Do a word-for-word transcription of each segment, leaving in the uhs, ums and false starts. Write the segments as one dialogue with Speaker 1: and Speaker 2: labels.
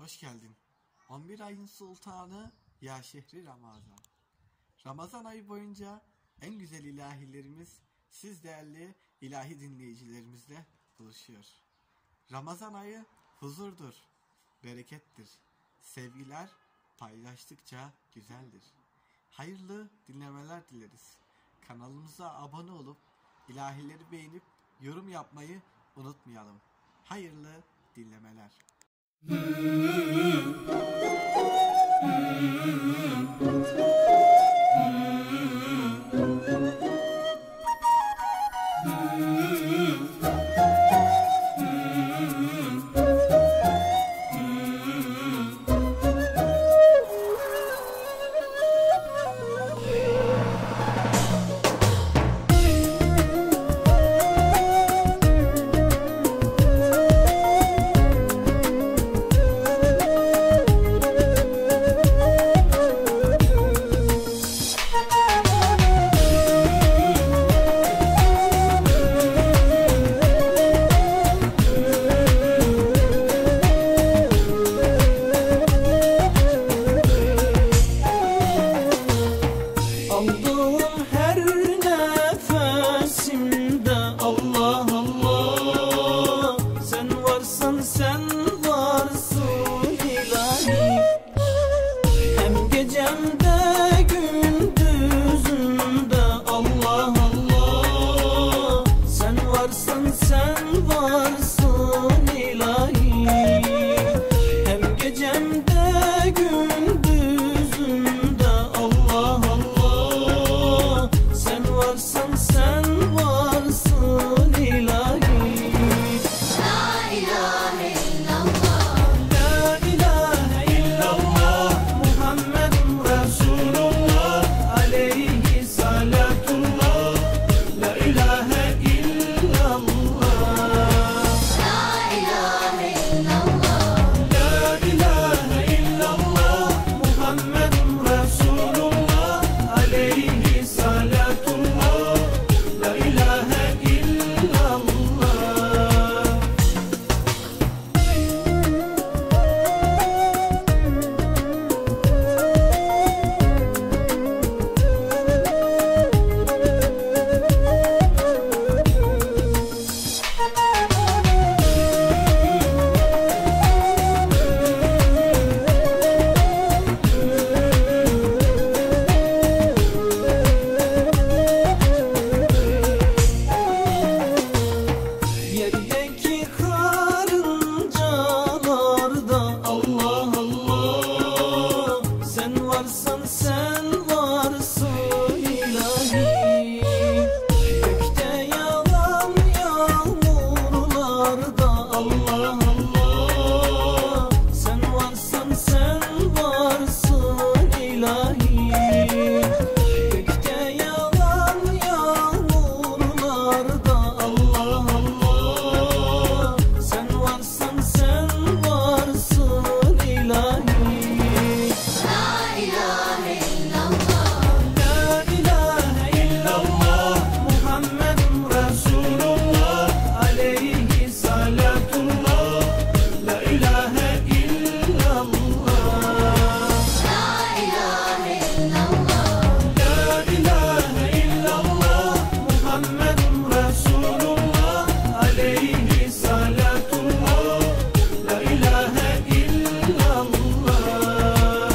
Speaker 1: hoş geldin. on bir ayın sultanı ya şehri Ramazan. Ramazan ayı boyunca en güzel ilahilerimiz siz değerli ilahi dinleyicilerimizle buluşuyor. Ramazan ayı huzurdur, berekettir. Sevgiler paylaştıkça güzeldir. Hayırlı dinlemeler dileriz. Kanalımıza abone olup ilahileri beğenip yorum yapmayı unutmayalım. Hayırlı dinlemeler.
Speaker 2: Aldığım her nefesimde Allah Allah, sen varsın sen varsın ilahi. Hem gecemde gündüzümde Allah Allah, sen varsın sen varsın ilahi. Hem gecemde gündüzümde Allah Allah, sen varsın sen varsın ilahi.
Speaker 3: La ilahe illallah,
Speaker 2: La ilahe illallah, Muhammedun Resulullah, aleyhi salatullah. La ilahe illallah,
Speaker 3: la ilahe illallah,
Speaker 2: La ilahe illallah, Muhammedun Resulullah, aleyhi salatullah. La ilahe illallah. Yerdeki karıncalarda Allah Allah, sen varsın sen varsın ilahi. Gökte yağan yağmurlarda Allah Allah, sen varsın sen varsın ilahi. Gökte yağan yağmurlarda Allah Allah, sen varsın sen varsın ilahi.
Speaker 3: la ilahe illallah,
Speaker 2: La ilahe illallah, Muhammedun Resulullah, aleyhi salatullah. La ilahe illallah,
Speaker 3: la ilahe illallah,
Speaker 2: La ilahe illallah, Muhammedun Resulullah, aleyhi salatullah. La ilahe illallah.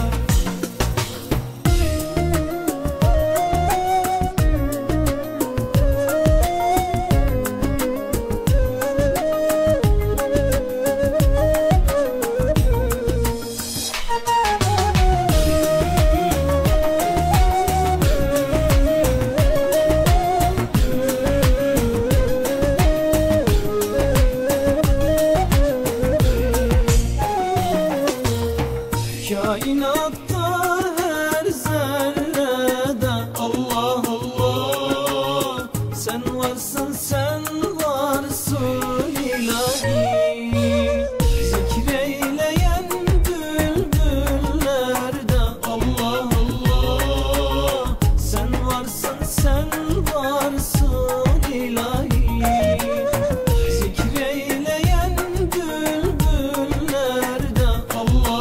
Speaker 2: Kainatta her zerrede Allah Allah, sen varsın sen varsın ilahi. Zikreyleyen bülbüllerde Allah Allah, sen varsın sen varsın ilahi. Zikreyleyen bülbüllerde Allah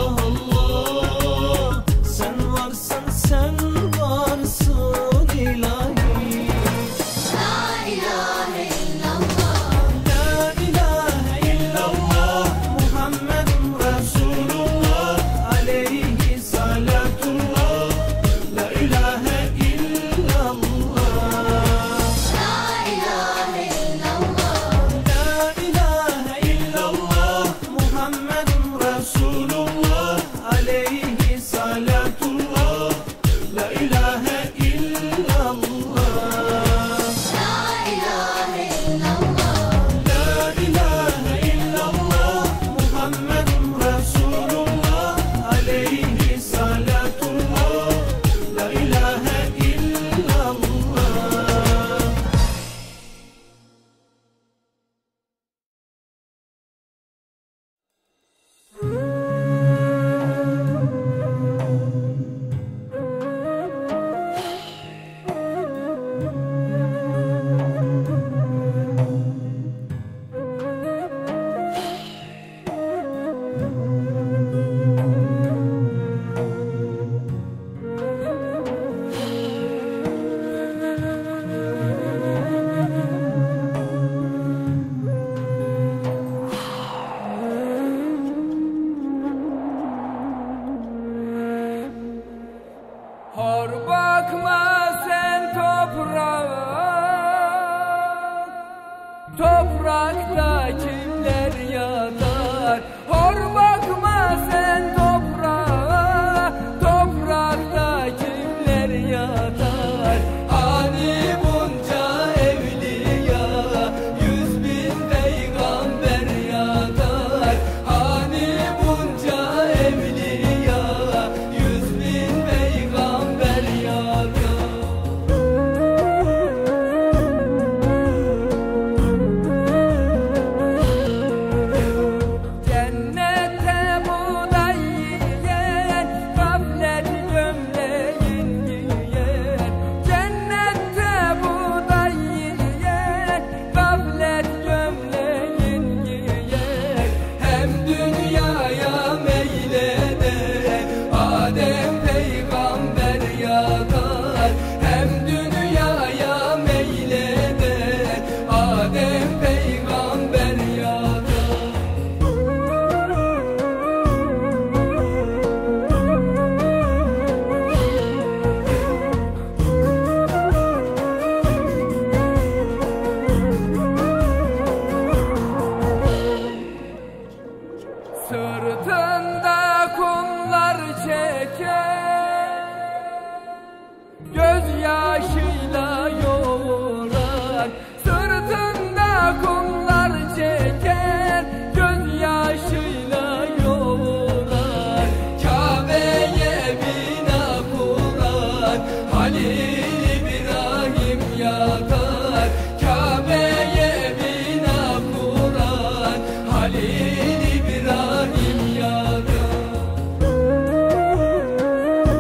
Speaker 4: Sırtında kumlar çeker, gözyaşıyla yoğurar. Sırtında kumlar çeker, gözyaşıyla yoğurar. Kabe'ye bina kurar, Halil İbrahim yakar. Kabe'ye bina kurar, Halil İbrahim yakar.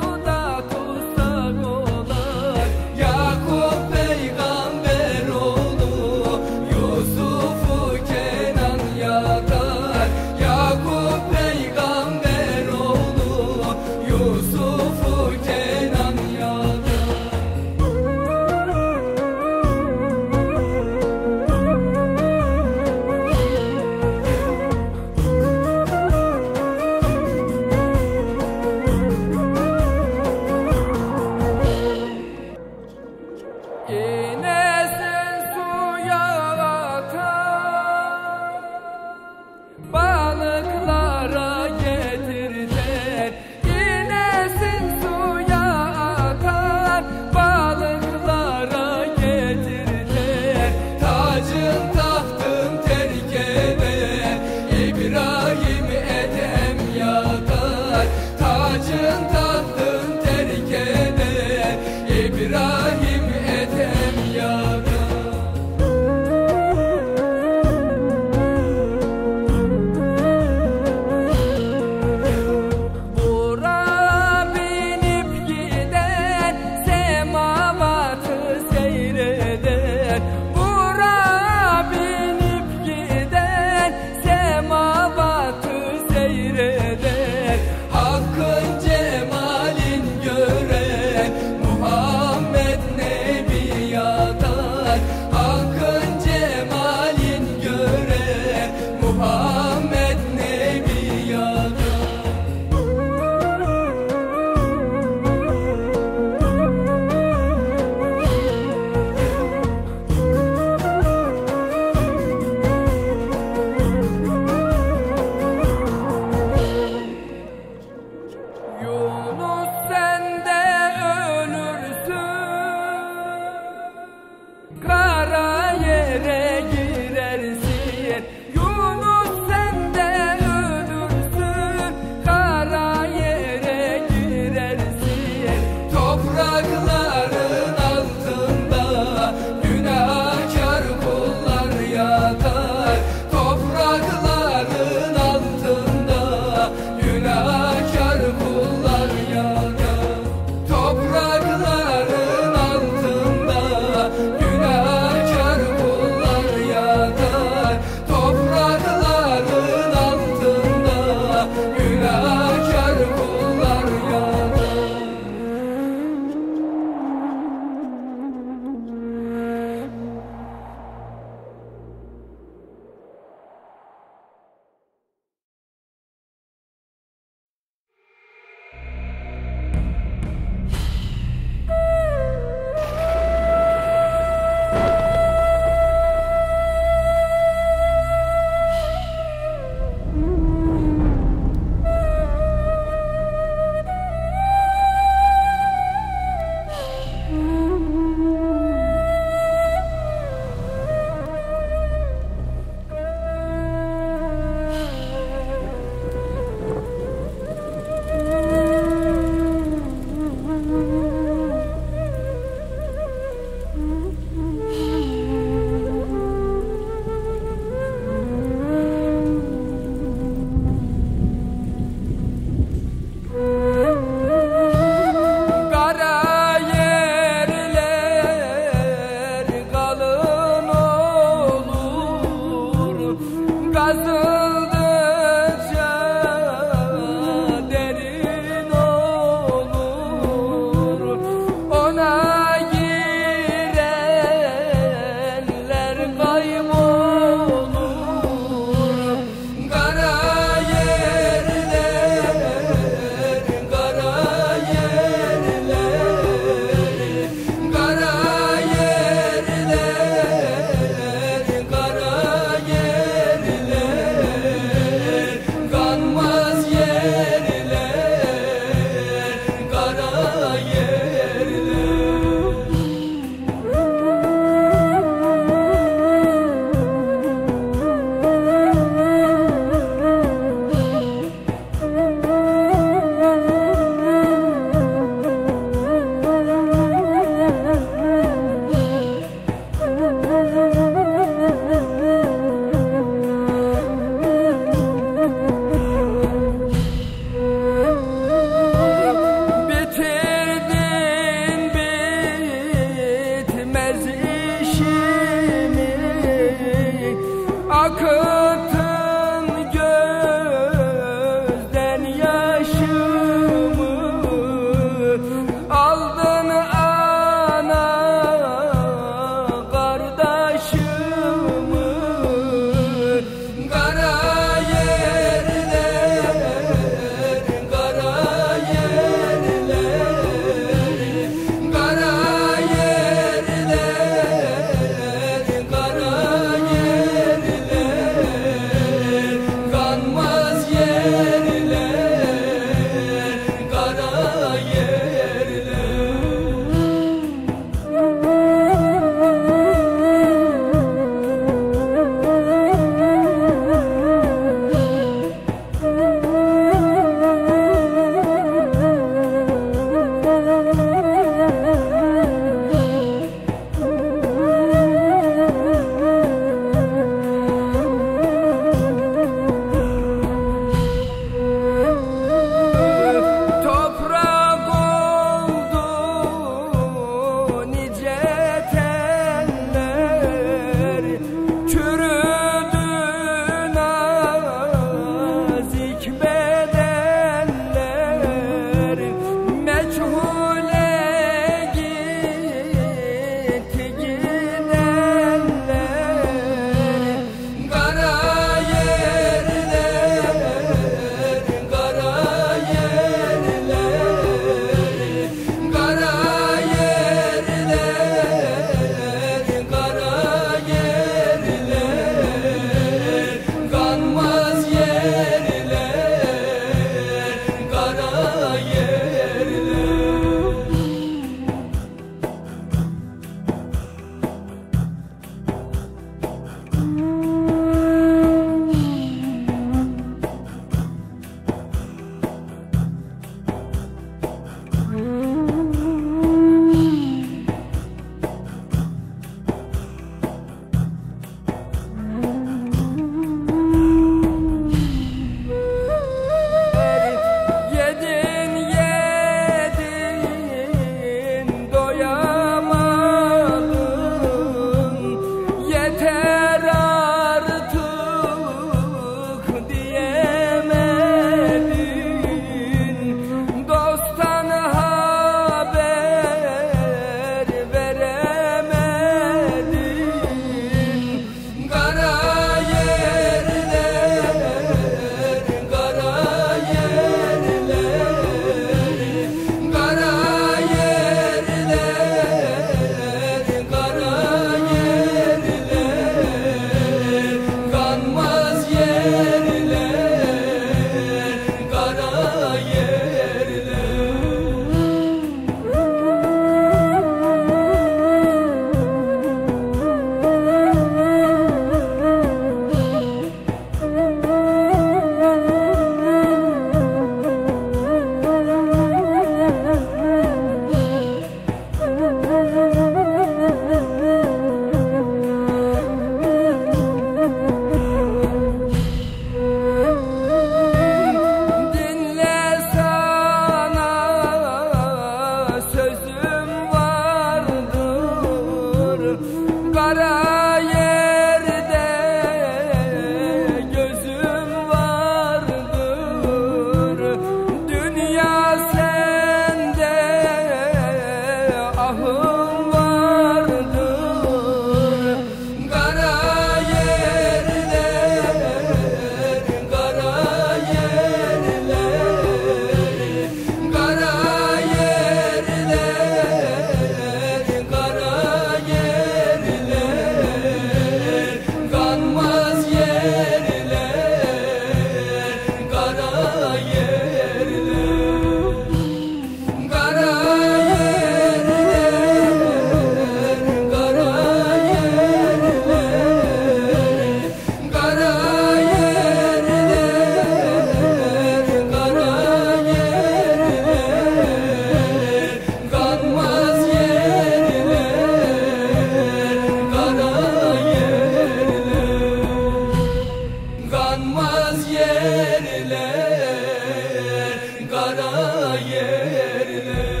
Speaker 4: yerler, kara yerler.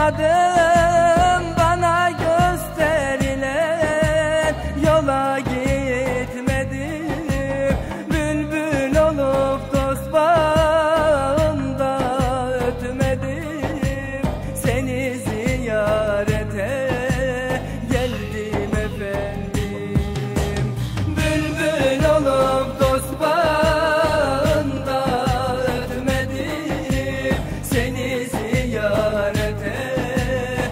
Speaker 2: Uymadım bana gösterilen yola gitmedim. Bülbül olup dost bağında ötmedim. Seni ziyarete geldim efendim. Bülbül olup dost bağında ötmedim. Seni ziyarete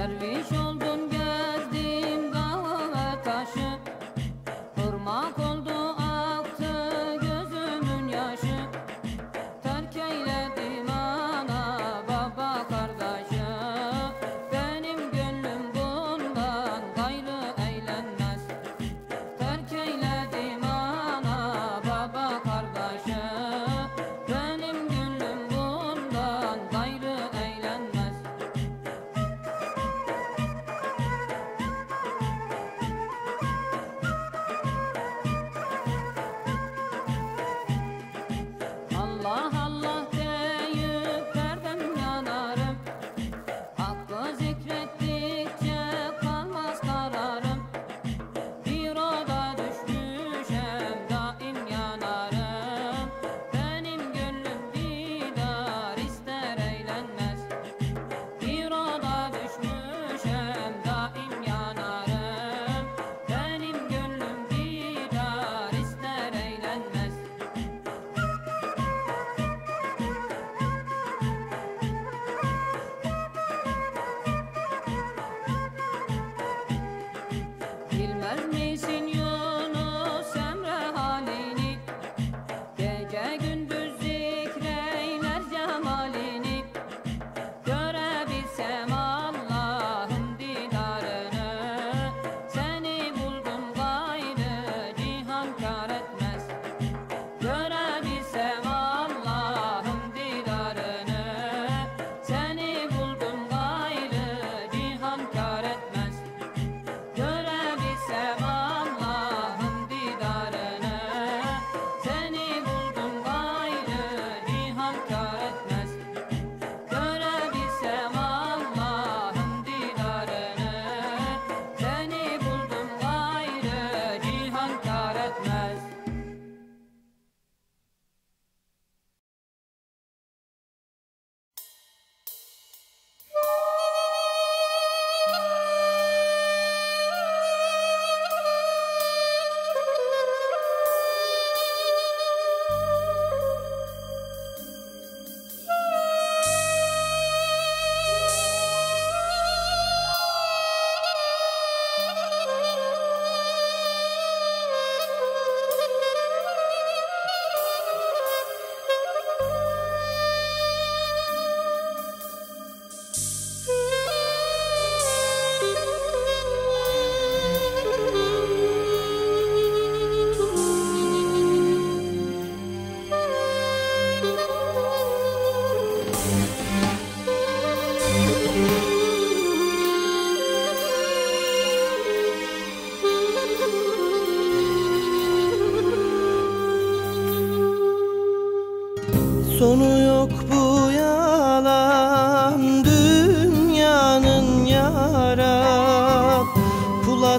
Speaker 5: Derviş oldum gezdim dağ ve taşı, ırmak oldu aktı gözümün yaşı. Terk eyledim ana baba kardeşi, benim gönlüm bundan gayrı eğlenmez. Terk eyledim ana baba kardeşi, benim gönlüm bundan gayrı eğlenmez. Allah Allah deyip perdem yanarım, hakkı zikrettikçe kalmaz kararım. Bir oda düşmüşem daim yanarım, benim gönlüm didar ister eğlenmez. Bir oda düşmüşem daim yanarım, benim gönlüm didar ister eğlenmez. Bilmez misin Yunus Emre halini, gece gündüz zikreyler cemalini. Görebilsem Allah'ın didarını, seni buldum gayrı cihan kâr etmez. Görebilsem Allah'ın didarını, seni buldum gayrı cihan kâr etmez. Görebilsem Allah'ın didarını, seni buldum gayrı cihan kâr etmez. Görebilsem Allah'ın didarını, seni buldum gayrı cihan kâr etmez.
Speaker 6: Sonu yok bu yalan dünyanın yarab, pula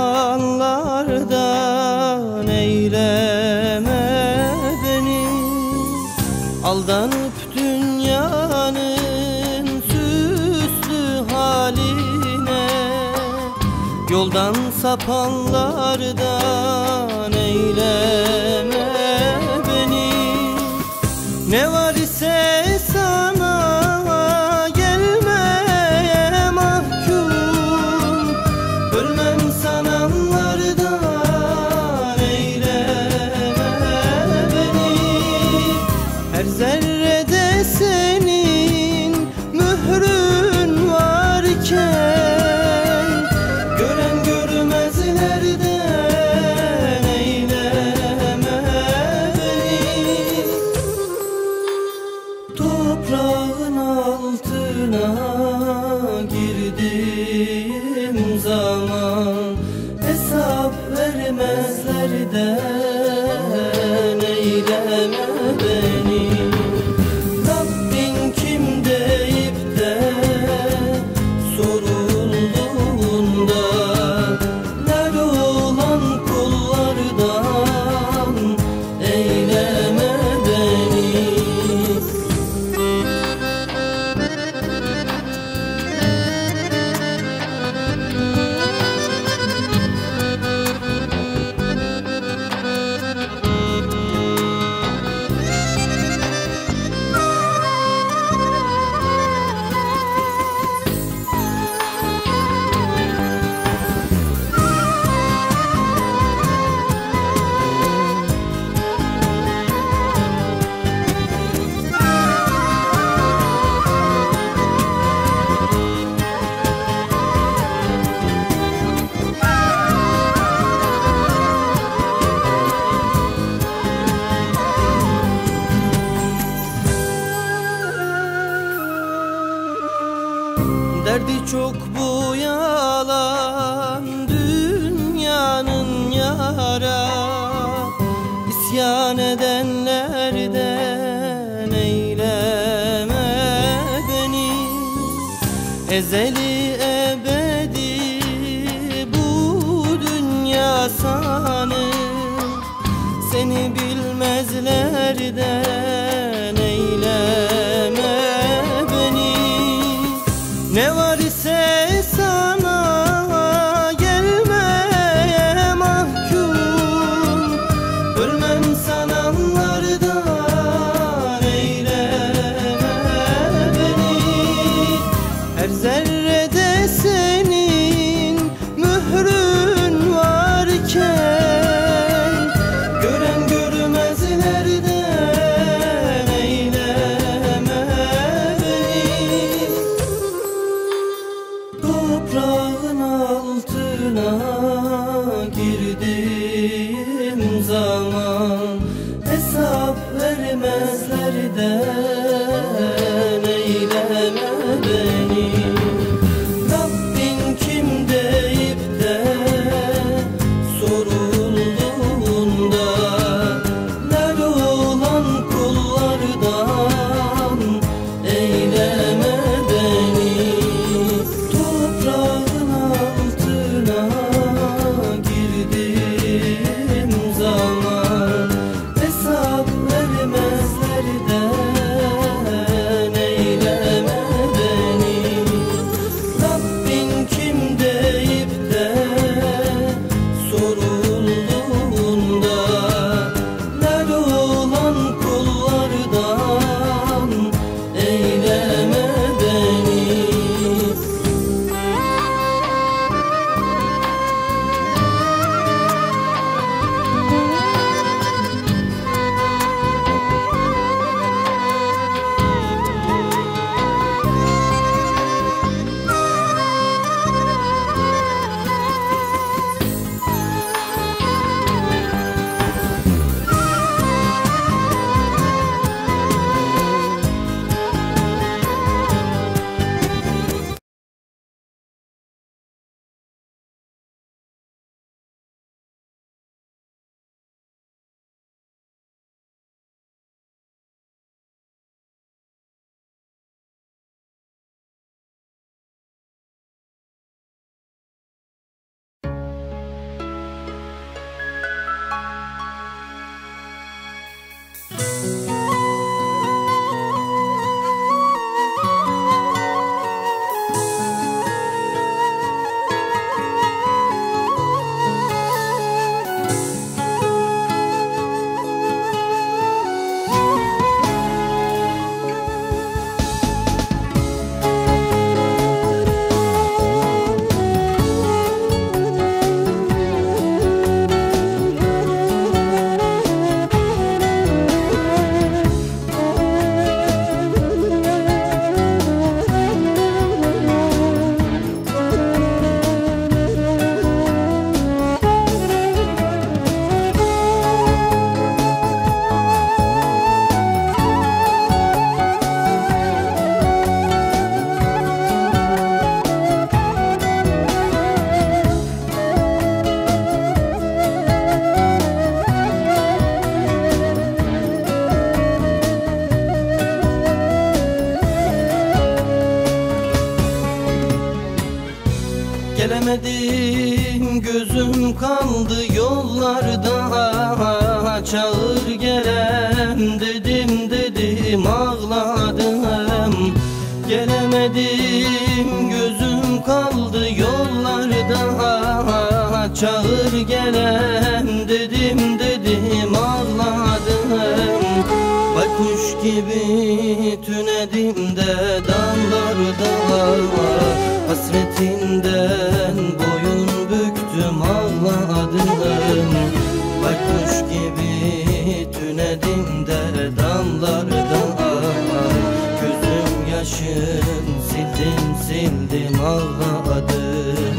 Speaker 6: tapanlardan eyleme beni. Aldanıp dünyanın süslü haline, yoldan sapanlardan eyleme beni. Ne var ise sana gelmeye mahkum, ölmem sananlardan eyleme beni. Her zerrede senin mührün varken, gören görmezlerden eyleme beni. Toprağın altına girdiğim zaman, hesap vermezlerden eyleme beni. Rabbin kim deyip de sorulduğunda, nerede olan kullardan eyleme beni. Derdi çok bu yalan dünyanın yara. İsyan edenlerden eyleme beni. Ezeli ebedi bu dünya sanı. Seni bilmezlerden eyleme beni. Ne var ise sana gelmeye mahkum. Ölmem sananlardan eyleme beni. Her zerrede senin mührün varken gören görmezlerden eyleme beni. Toprağın altına girdiğim zaman hesap vermezlerden eyleme beni. Rabbin kim deyip de sorulduğunda lal olan kullardan eyleme beni. Toprağın altına girdiğim zaman hesap vermezlerden eyleme beni. Rabbin kim deyip de sorulduğunda lal olan kullardan eyleme beni. Gelemedim gözüm kaldı yollarda. Çağır gelen dedim dedim ağladım. Gelemedim gözüm kaldı yollarda. Çağır gelen dedim dedim ağladım. Baykuş gibi tünedim de dallarda. Hasretinden boyun büktüm ağladım. Baykuş gibi tünedim de dallarda. Gözüm yaşın sildim sildim ağladım.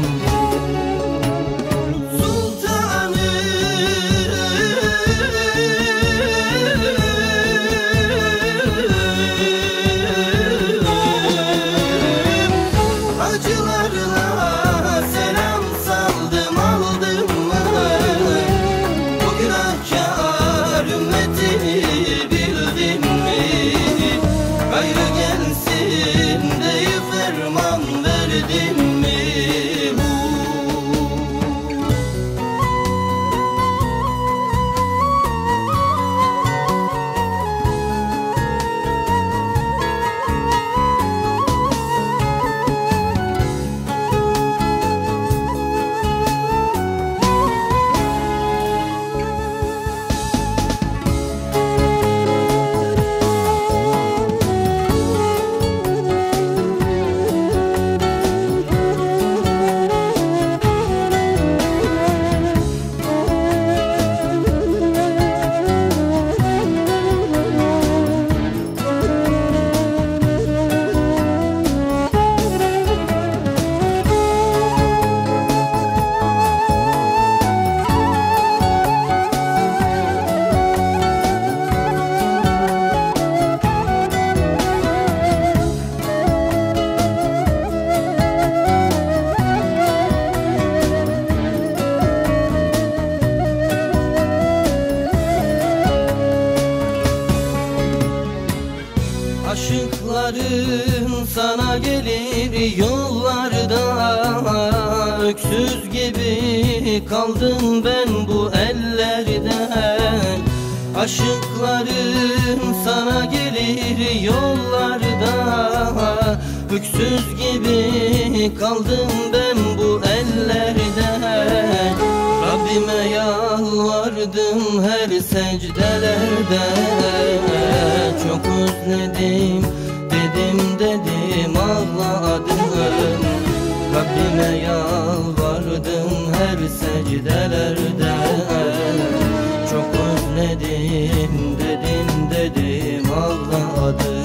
Speaker 6: Sultanım sana gelir yollarda. Öksüz gibi kaldım ben bu ellerde. Aşıklarım sana gelir yollarda. Öksüz gibi kaldım ben bu ellerde. Rabbime yalvardım her secdelerde. Çok özledim dedim dedim ağladım. Rabbime yalvardım her secdelerde. Çok özledim dedim dedim ağladım.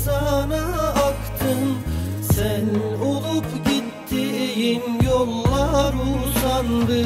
Speaker 6: Hep sana aktım, sen olup gittiğim yollar taşlar usandı.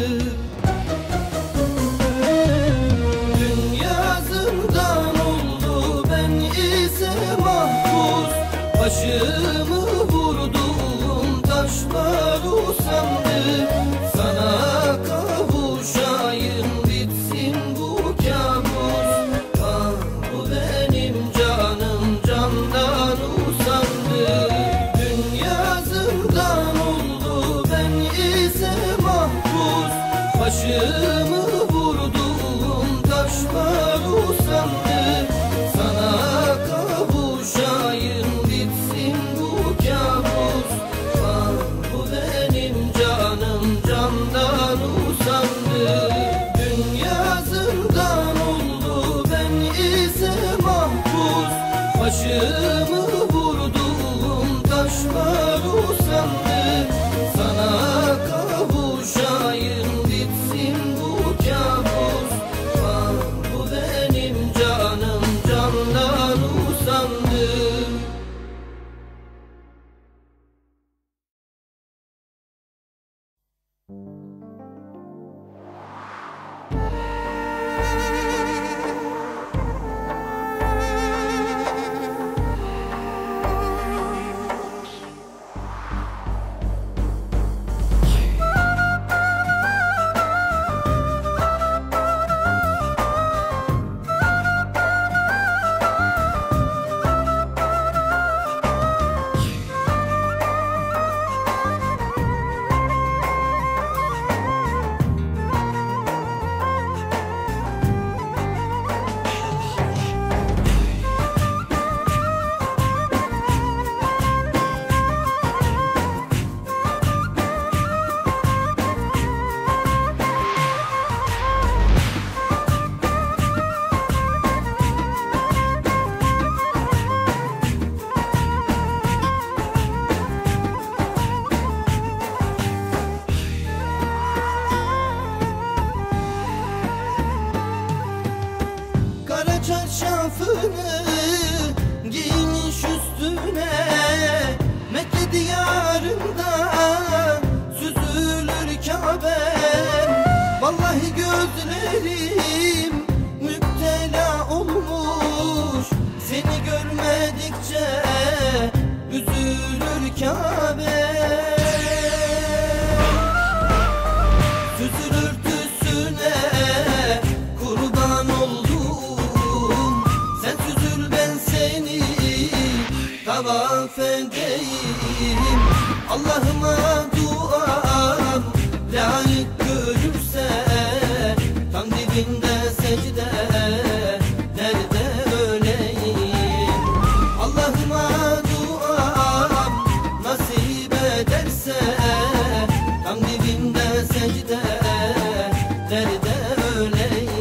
Speaker 6: Dünya zindan oldu, ben ise mahpus. Başımı vurdum, taşlar usandı. Sana kavuşayım, bitsin bu kabus. Ah, bu benim canım candan usandı. Dünya zindan oldu, ben ise mahpus. Başımı vurdum, taşlar usandı. Sana kavuşayım, bitsin bu kabus. Ah, bu benim canım candan usandı. Dünya zindan oldu, ben ise mahpus. Başımı vurdum, taşlar usandı. Sana kavuşayım, bitsin bu kabus. Ah, bu benim canım candan usandı. Kara çarşafını giymiş üstüne, Mekke diyarında süzülür Kabe. Vallahi gözlerim müptela olmuş, seni görmedikçe üzülür Kabe. Süzülür tüsüne kurban oldum, sen süzül ben seni tavaf edeyim. Allah'ıma duam layık görürse, tam dibinde secde nerede öleyim. Allah'ıma duam nasip ederse, tam dibinde secde nerede öleyim.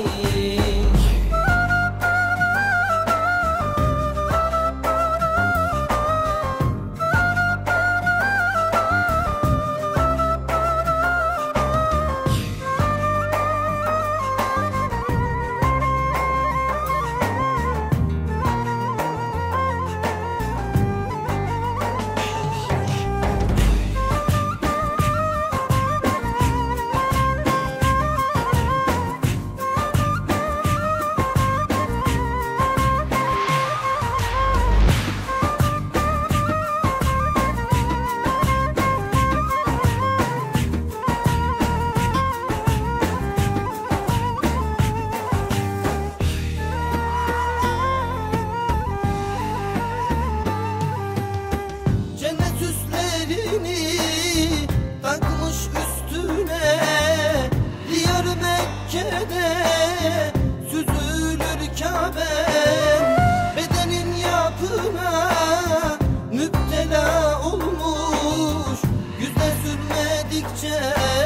Speaker 6: Cennet süslerini takmış üstüne, diyar Mekke'de süzülür Kabe. Bedenin yapına müptela olmuş, yüzde sürmedikçe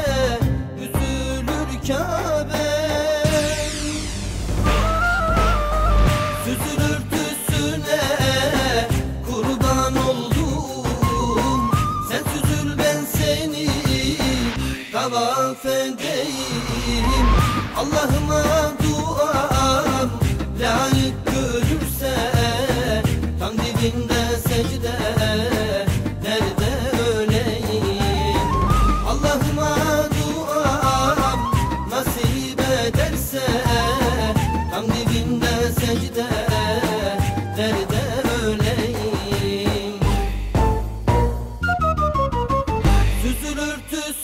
Speaker 6: üzülür Kabe. Süzülür tüsüne kurban oldum, sen süzül ben seni tavaf edeyim. Allah'ıma duam layık görürse, tam dibinde secde nerede öleyim. Allah'ıma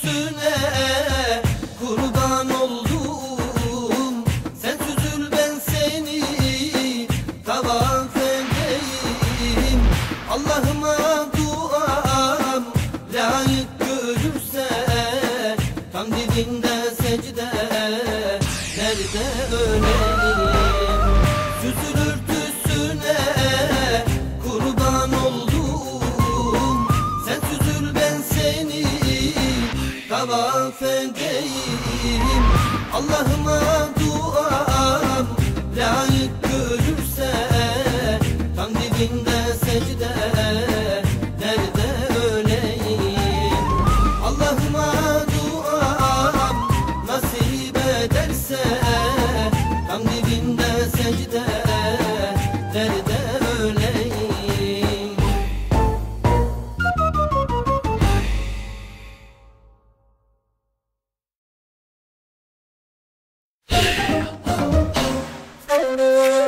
Speaker 6: örtüsüne kurban oldum. Sen süzül ben seni tavaf edeyim. Allah'ıma duam layık görürse tam dibinde secde nerede öleyim. Süzül örtüsüne kurban oldum. Sen süzül ben seni tavaf edeyim. Allah'ıma duam layık görürse tam dibinde secde nerede öleyim. Allah'ıma duam nasip ederse tam dibinde secde nerede öleyim.
Speaker 2: Thank you.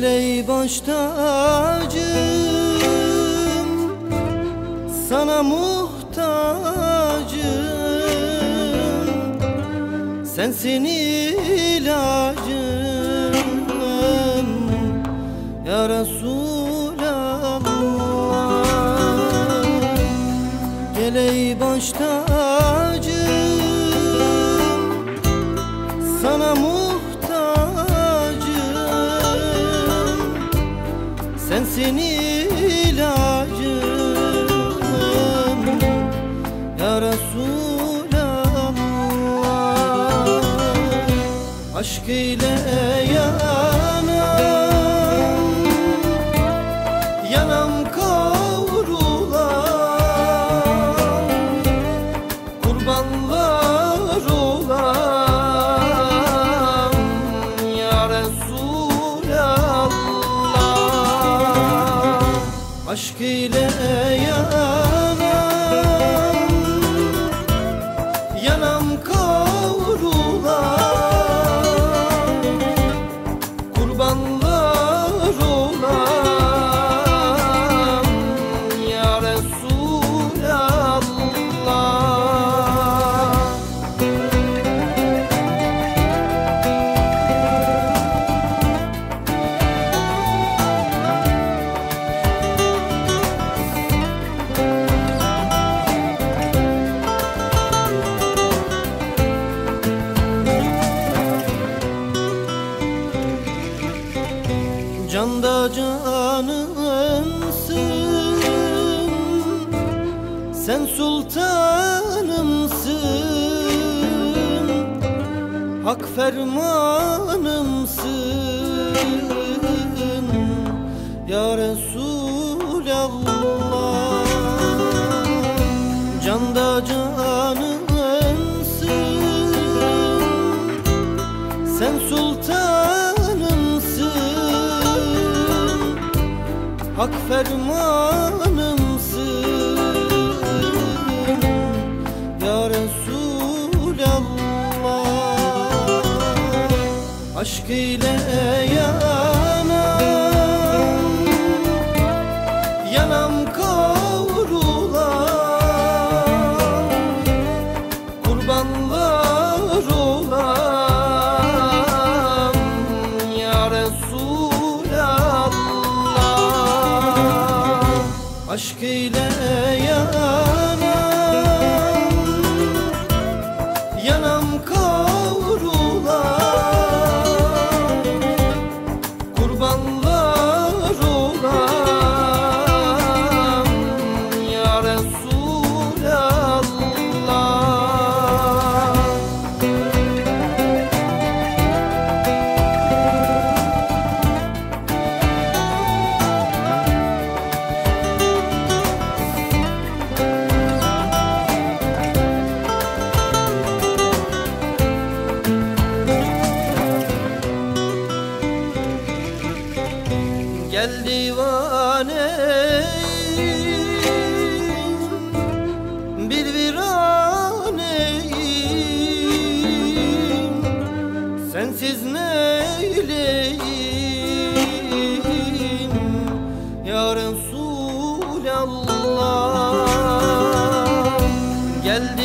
Speaker 6: ey baş tacım, sana muhtacım, sensin ilacım ya Resulallah. Gel ey baş tacım, sana muhtacım, sensin ilacım ya Resulallah. Aşk ile yanam, yanam kavrulan, kurbanlar olan ya Resulallah. Aşk ile yanam, yanam kavrulan, kurbanlar olan ya Resulallah. Canda canımsın, sen sultanımsın, hak fermanımsın ya Resulallah. Canda canımsın, sen sultanımsın, hak fermanımsın ya Resulallah. Aşk ile yanam, yanam kavrulan, kurbanlar olan ya Resulallah. Aşk ile yanam, yanam kavrulan, kurbanlar olan ya Resulallah. Gel divaneyim, bir viraneyim, sensiz neyleyim ya Resulallah. Gel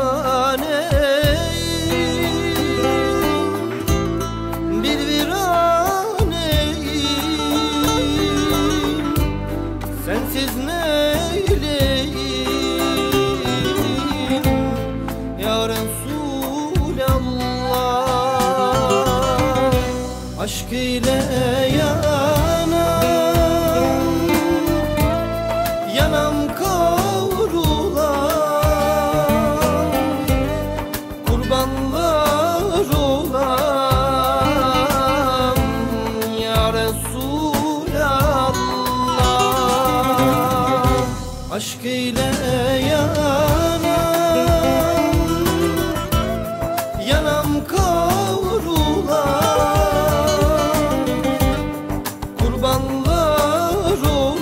Speaker 6: divaneyim, bir viraneyim, sensiz neyleyim ya Resulallah. Aşk ile yanam, yanam kavrulan, kurbanlar olan ya Resulallah. Aşk ile yanam, yanam kavrulan, kurbanlar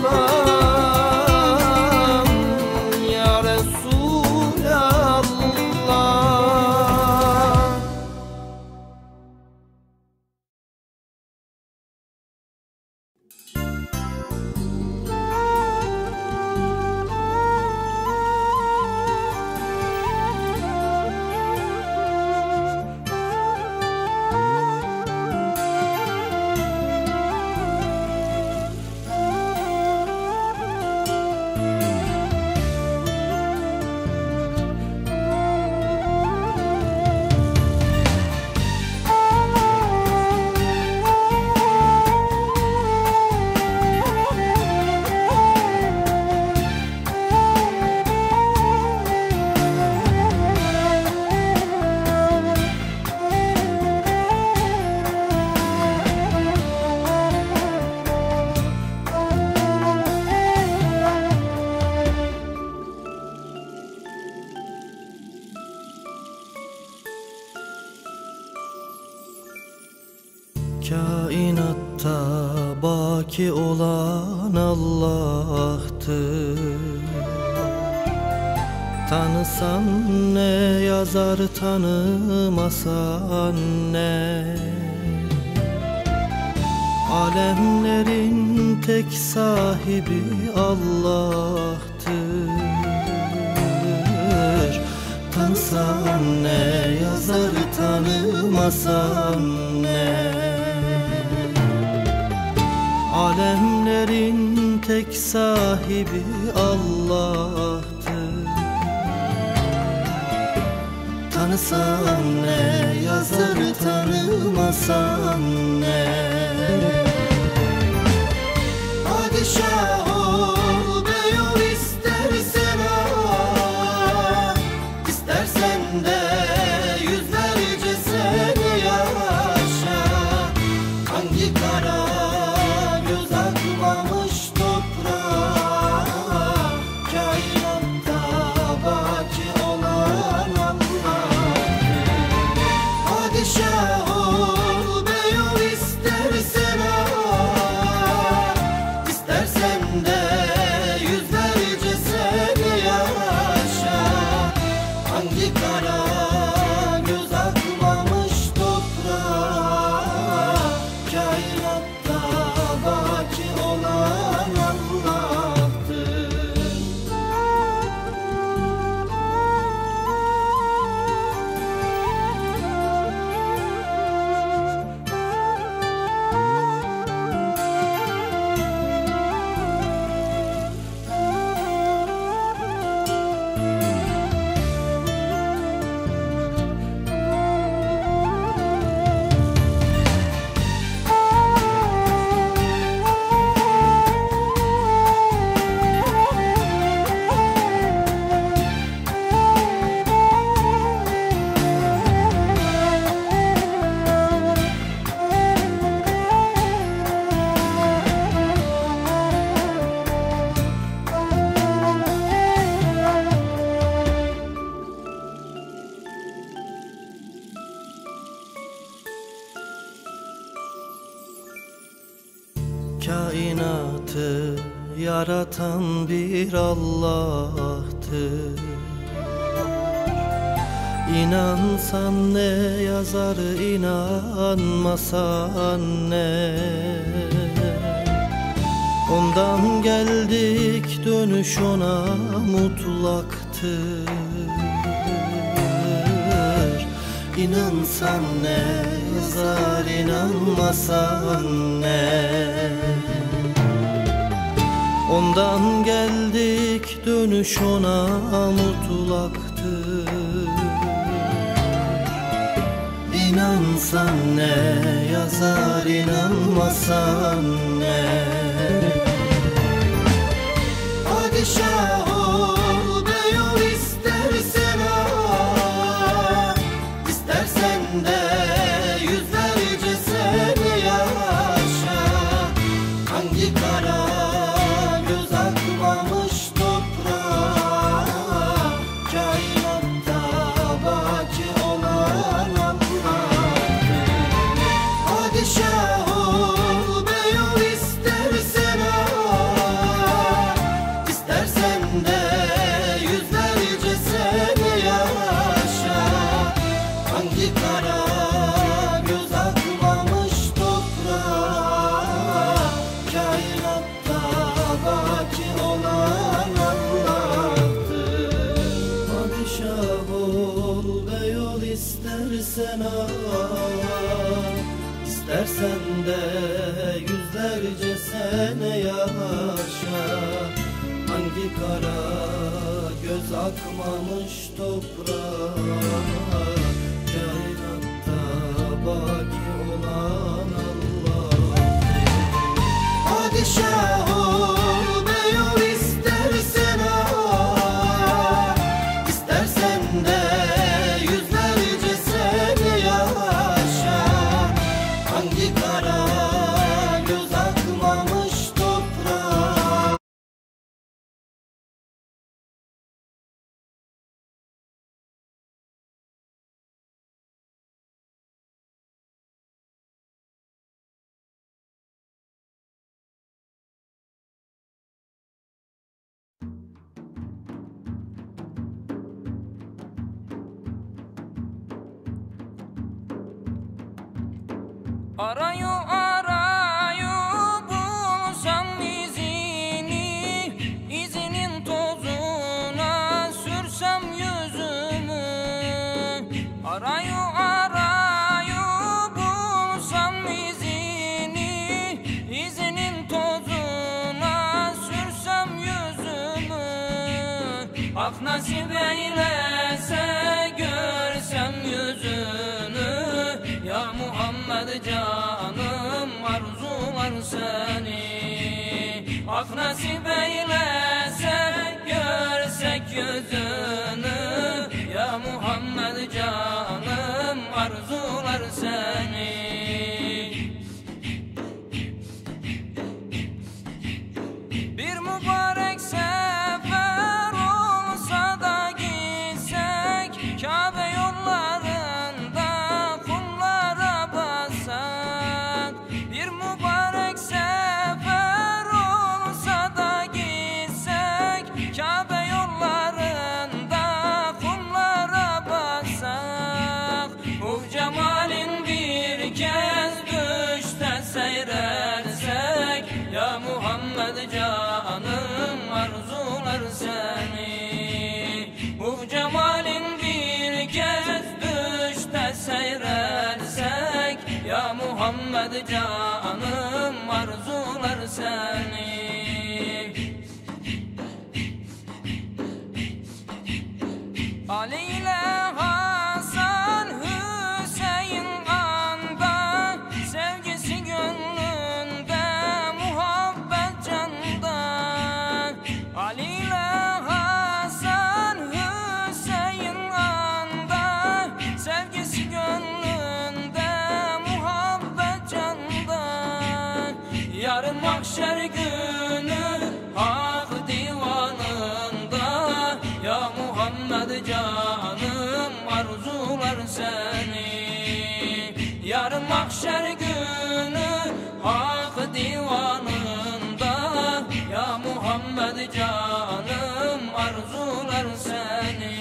Speaker 6: olan ya Resulallah. baki olan Allah'tır. Tanısan ne yazar, tanımasan ne? Alemlerin tek sahibi Allah'tır. Tanısan ne yazar, tanımasan ne? Alemlerin tek sahibi Allah'tır. Tanısan ne yazar, tanımasan ne? Padişah ol, bey ol istersen al, istersen de yüzlerce sene yaşa. Hangi kara göz akmamış toprağa, kainatta baki olan Allah'tır. Padişah ol, bey ol istersen al, istersen de yüzlerce sene yaşa. Hangi kara göz akmamış toprağa, kainatta baki olan Allah'tır. Kainatı yaratan bir Allah'tır. İnansan ne yazar, inanmasan ne? Ondan geldik, dönüş ona mutlaktır. İnansan ne yazar, inanmasan ne? Ondan geldik, dönüş ona mutlaktır. İnansan ne yazar, inanmasan ne? Padişah ol, bey ol istersen al, istersen de yüzlerce sene yaşa. Hangi kara göz akmamış toprağa, kainatta baki olan Allah'tır. Padişah ol, bey ol istersen al, istersen de yüzlerce sene yaşa. Hangi kara göz akmamış toprağa, kainatta baki olan Allah'tır. Padişah ol, bey ol istersen al, istersen de yüzlerce sene yaşa. Hangi kara göz akmamış toprağa, kainatta baki olan Allah'tır. Padişah ol, bey ol istersen al, istersen de yüzlerce sene yaşa. Hangi kara göz akmamış toprağa.
Speaker 5: Arayı arayı bulsam izini, izinin tozuna sürsem yüzümü. Arayı arayı bulsam izini, izinin tozuna sürsem yüzümü. Ak nasip eylese görsem yüzünü. Ya Muhammed canım arzular seni. Ak nasip eylese görsek yüzünü. Ya Muhammed canım arzular seni. Bir mübarek sefer olsa da gitsek, Kabe yollarında kumlara bassak. Bir mübarek sefer olsa da gitsek, Kabe yollarında kumlara bassak. O cemalin bir kez düşte seyrersek, ya Muhammed canım arzular seni. Bu cemalin bir kez düşte seyrersek, ya Muhammed canım arzular seni. Ali ile Hasan Hüseyin anda, sevgisi gönlünde, muhabbet canda. Ali ile Hasan Hüseyin anda, sevgisi gönlünde, muhabbet canda. Yarın mahşer günü hak divanında, ya Muhammed canım arzular seni. Yarın mahşer günü hak divanında, ya Muhammed canım arzular seni.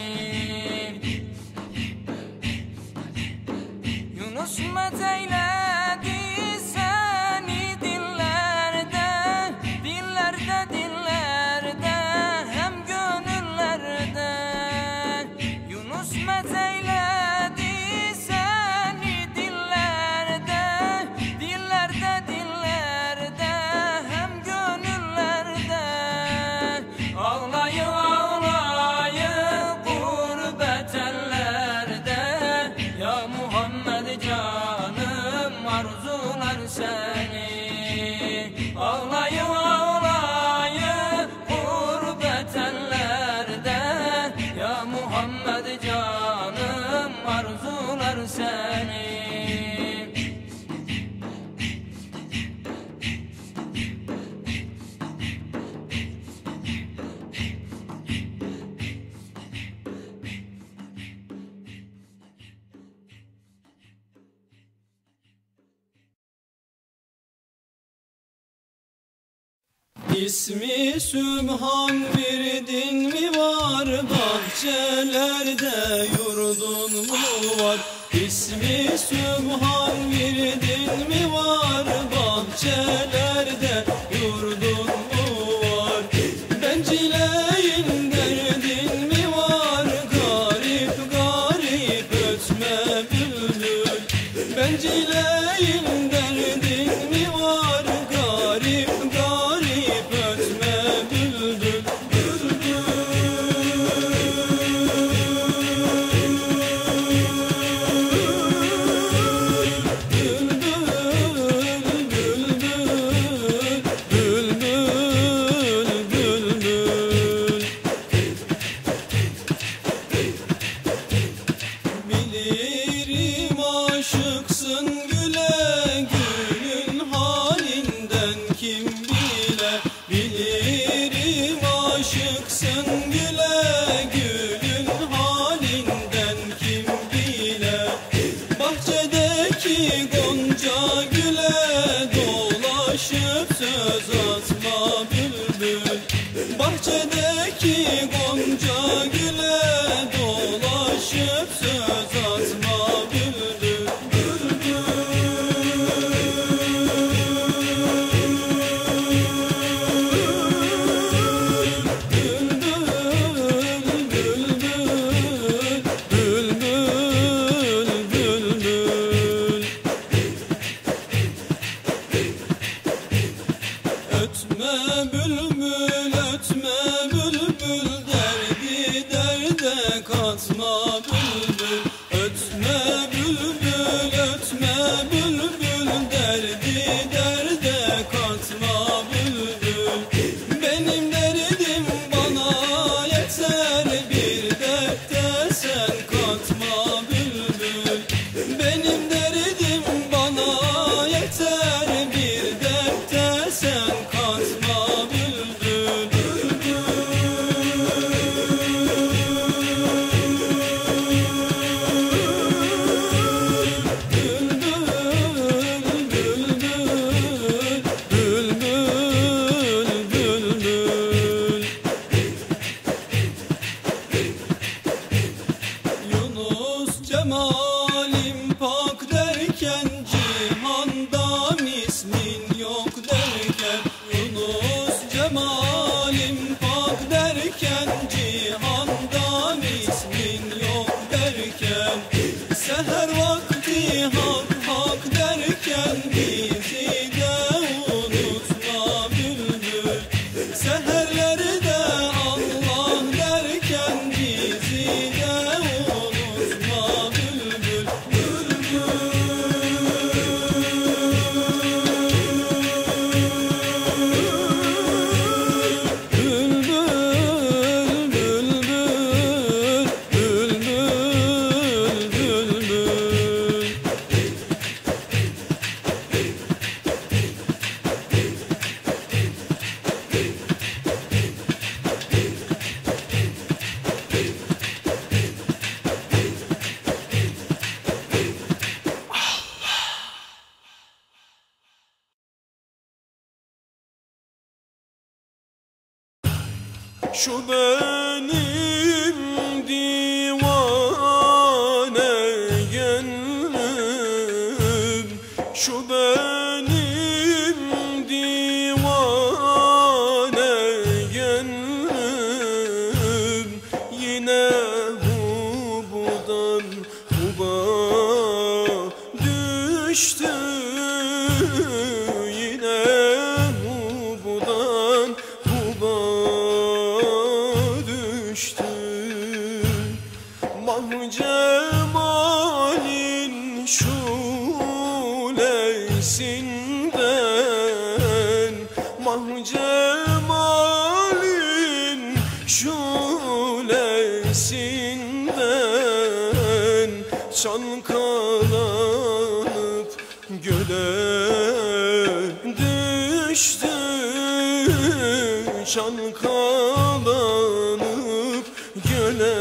Speaker 5: Yunus meteyledi seni dillerde, dillerde dillerde hem gönüllerde. Yunus meteyledi seni dillerde, dillerde dillerde hem gönüllerde. Ağlayı ağlayı gurbet ellerde, ya Muhammed canım arzular seni. Ağlayı ağlayı gurbet ellerde, ya Muhammed canım arzular seni.
Speaker 7: İsmi Sübhan bir din mi var? Bahçelerde yurdun mu var? İsmi Sübhan bir din mi var? Bahçelerde yurdun mu var? Bencileyin derdin mi var? Garip garip ötme bülbül. Bencileyin derdin mi var? Garip garip ötme bülbül. Bilirim aşıksın güle, gülün halinden kim bile. Bilirim aşıksın güle, gülün halinden kim bile. Bahçedeki gonca güle dolaşıp söz atma bülbül. Bahçedeki gonca güle dolaşıp söz atma bülbül. Bülbül. Ötme bülbül, ötme bülbül, derdi derde katma bülbül. Ötme bülbül, ötme bülbül, derdi derde katma bülbül. Benim derdim bana yeter, bir dertte sen katma bülbül. Benim derdim bana yeter, bir dertte sen katma bülbül. Yunus cemalim pak derken, cihanda mismin yok derken. Yunus cemalim pak derken, cihanda mismin yok derken. Seher vakti hak hak derken, bizi de unutma bülbül. Seherlerde Allah derken, bizi de unutma bülbül. Şu benim divane gönlüm, şu benim divane gönlüm, yine hubudan huba düştü, yine hubudan huba düştü. Mah cemalin şulesinden, mah cemalin şulesinden, çalkalanıp göle düştü, çalkalanıp göle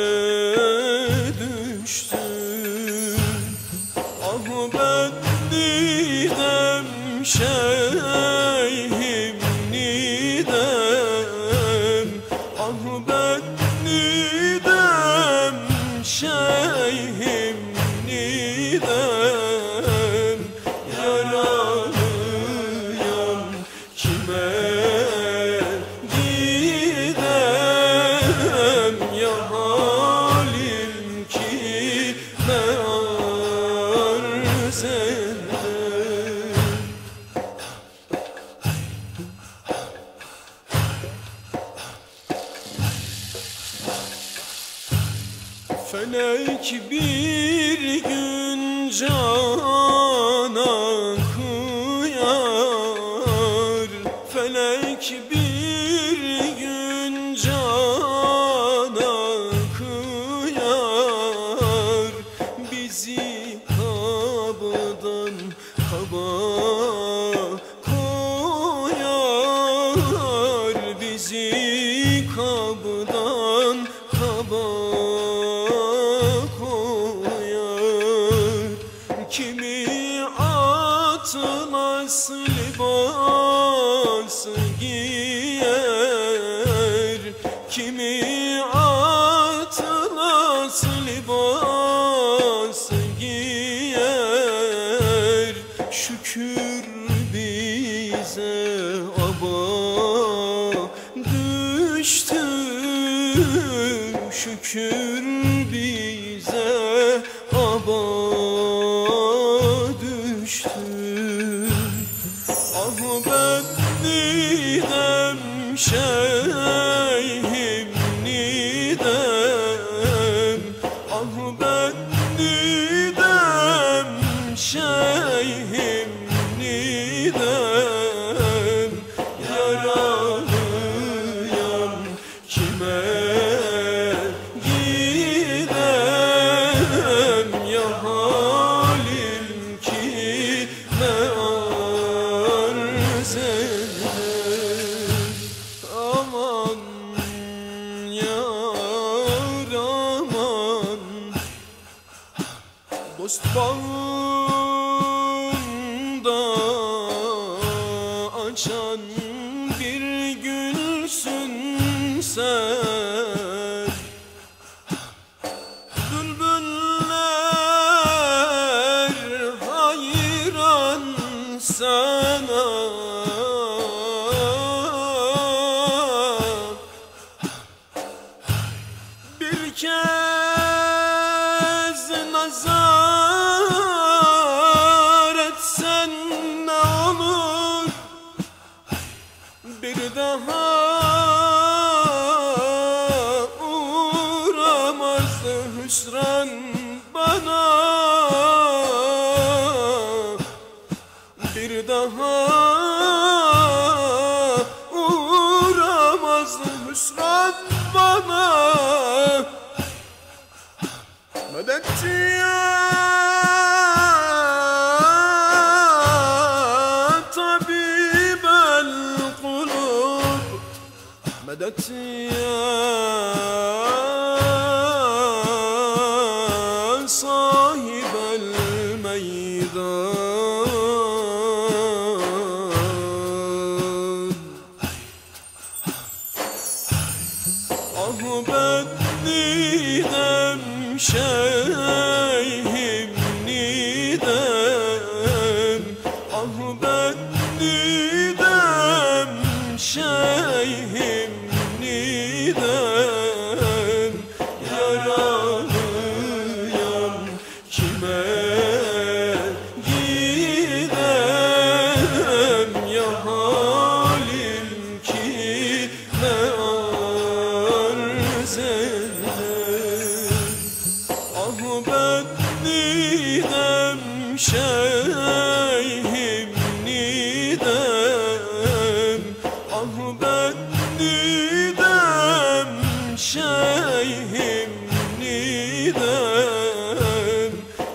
Speaker 7: düştü. Ah ben nidem şeyhim nidem, ah ben nidem şeyhim nidem, yaralıyam kime gidem, ya halim kime arz edem. Felek bir gün cana kıyar, felek bir gün cana kıyar, bizi kabdan kaba koyar, bizi kabdan kaba koyar. Kimi atlas libas giyer, kimi atlas libas giyer. Şükür bize aba düştü, şükür bize aba düştü. Ah ben nidem şeyhim nidem, ah ben nidem şeyhim nidem, yaralıyam kime gidem, ya halim kime arz eder. Aman yar aman, dost bağında açan bir gülsün sen. Bülbüller hayran sana, bir kez nazar etsen ne olur, bir daha uğramaz hüsran bana, bir daha uğramaz hüsran bana. Medetçi ya tabibel kulub, medetçi ya sahibel meydan. Ah ben nidem şeyhim nidem, ah ben nidem şeyhim nidem, yaralıyam kime gidem, ya halim kime arz eder. Ah ben nidem şeyhim nidem, ah ben nidem şeyhim nidem,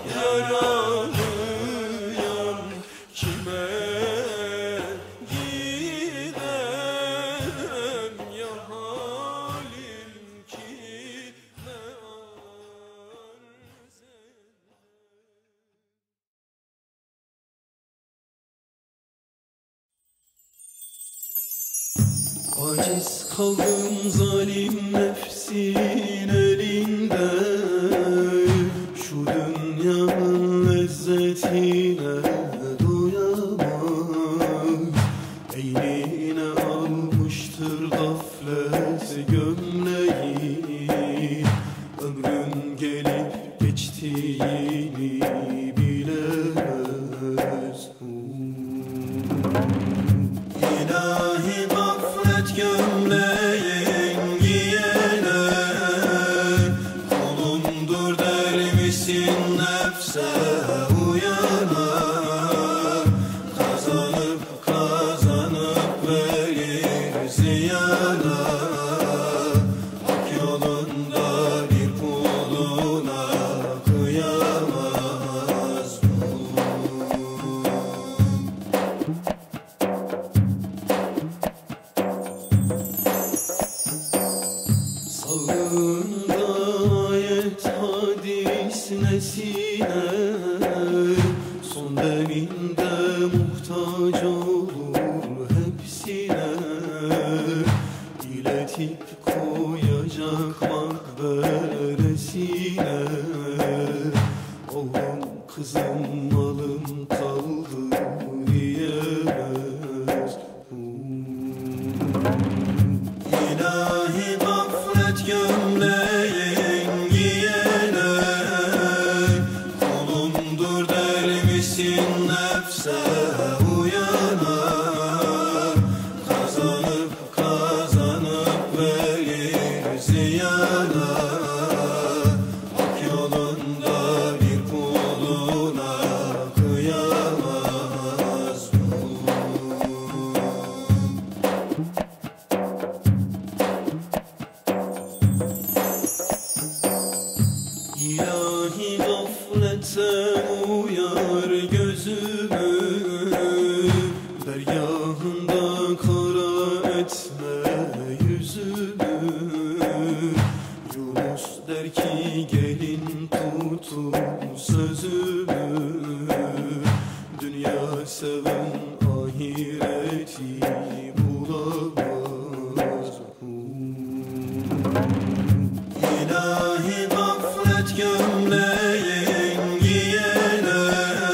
Speaker 7: yaralıyam kime gidem, ya halim kime arz eder. Aciz kaldım zalim nefsin elinde, şu dünyanın lezzetine doyamam. Eynine almıştır gaflet gömleği, ömrün gelip geçtiğini bilemez. İlahi gaflet gömleğin giyene, kulumdur der misin nefse uyana, kazanıp kazanıp verir ziyana, hak yolunda bir kuluna kıyamaz bu. Sağında ayet hadis nesine, son deminde muhtaç olur hepsine, iletip koyacak makberesine. Oğlum kızım malım kaldı diyemez. İlahi gaflet gömleğin giyene, kulumdur der misin nefse uyana, etme yüzümü. Yunus der ki gelin tutun sözümü. Dünya seven ahireti bulamaz. İlahi gaflet gömleğin giyene,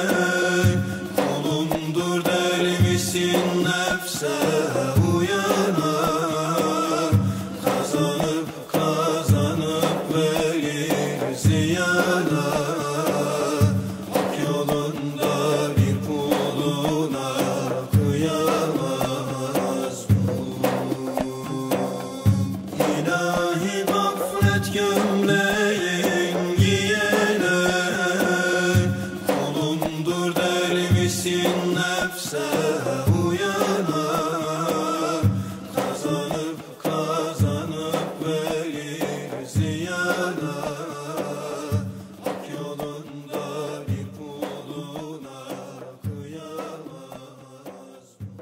Speaker 7: kulumdur der misin nefse uyana. Kazanıp kazanıp verir ziyana. Hak yolunda bir kuluna kıyamaz bu. İlahi gaflet gömleğin giyene, kulumdur der misin nefse uyana. Kazanıp kazanıp verir ziyana. Hak yolunda bir kuluna kıyamaz.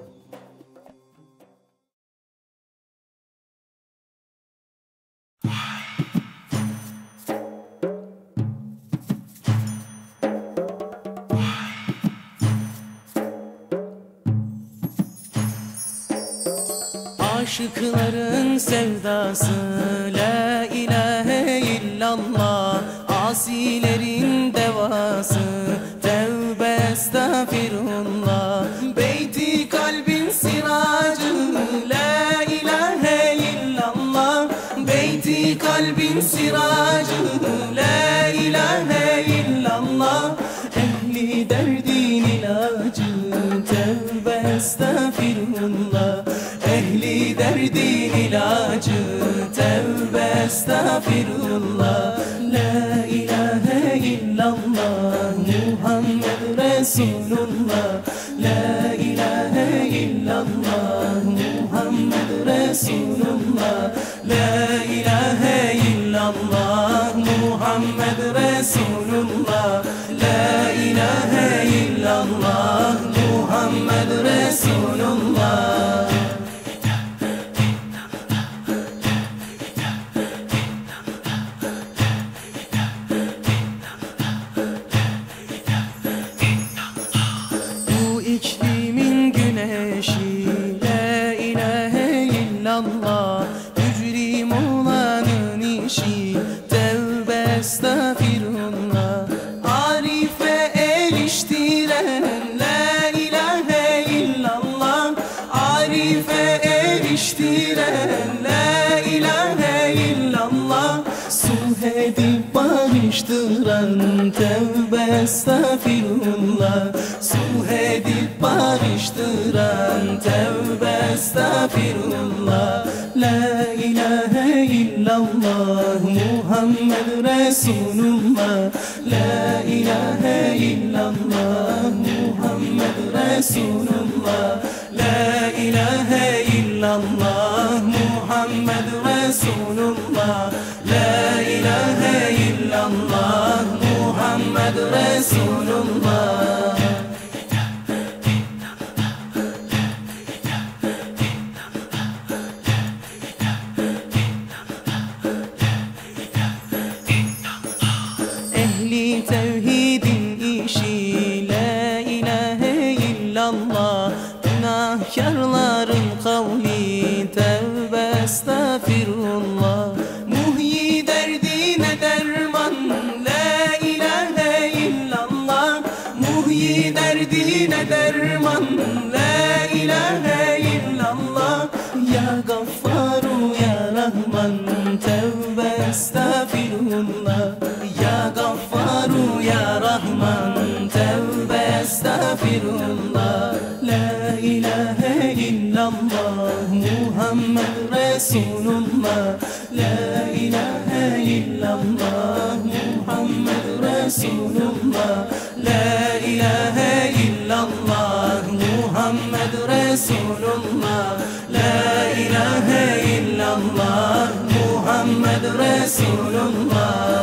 Speaker 6: Aşıkların sevdası la ilahe illallah, asilerin devası tevbe estağfirullah. Beyti kalbin siracı la ilahe illallah, beyti kalbin siracı la ilahe illallah. Ehli derdin ilacı tevbe estağfirullah, ehli derdin ilacı tevbe estağfirullah. La ilahe illallah Muhammed Resulullah, la ilahe illallah Muhammed Resulullah, la ilahe illallah Muhammed Resulullah, la ilahe illallah Muhammed Resulullah. Bu iklimin güneşi la ilahe illallah, mücrim olanın işi tevbe estağfirullah. Arife eriştiren la ilahe illallah, arife eriştiren la ilahe illallah. Sulh edip barıştıran tevbe estağfirullah, sulh edip barıştıran tevbe estağfirullah. La ilahe illallah Muhammed Resulullah, la ilahe illallah Muhammed Resulullah, la ilahe illallah Muhammed Resulullah, la ilahe illallah Muhammed Resulullah. Ehli tevhidin işi la ilahe illallah, günahkarların kavli tevbe estağfirullah. Muhyi derdine derman la ilahe illallah, muhyi derdine derman la ilahe illallah. Ya Gaffaru ya Rahman tevbe estağfirullah, ya Gaffaru ya Rahman tevbe estağfirullah. La ilahe illallah Muhammed Resulullah, la ilahe illallah Muhammed Resulullah, la ilahe illallah Muhammed Resulullah, la ilahe illallah Muhammed Resulullah.